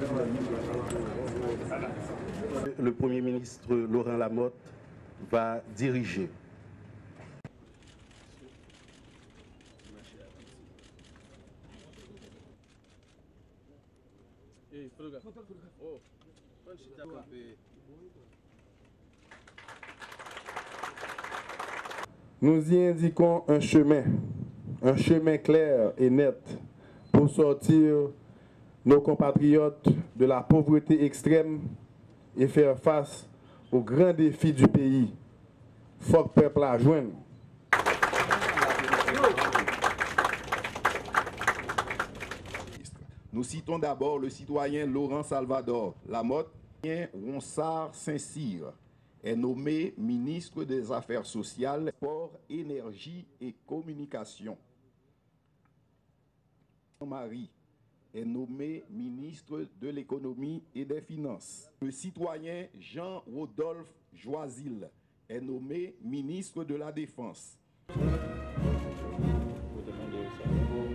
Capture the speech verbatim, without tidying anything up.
Le Premier ministre Laurent Lamotte va diriger. Nous y indiquons un chemin, un chemin clair et net pour sortir nos compatriotes de la pauvreté extrême et faire face aux grands défis du pays. Faut que le peuple la joigne. Nous citons d'abord le citoyen Laurent Salvador Lamotte. Ronsard Saint-Cyr est nommé ministre des Affaires sociales, Sport, Énergie et Communication. Marie est nommé ministre de l'Économie et des Finances. Le citoyen Jean-Rodolphe Joisil est nommé ministre de la Défense. Vous demandez ça.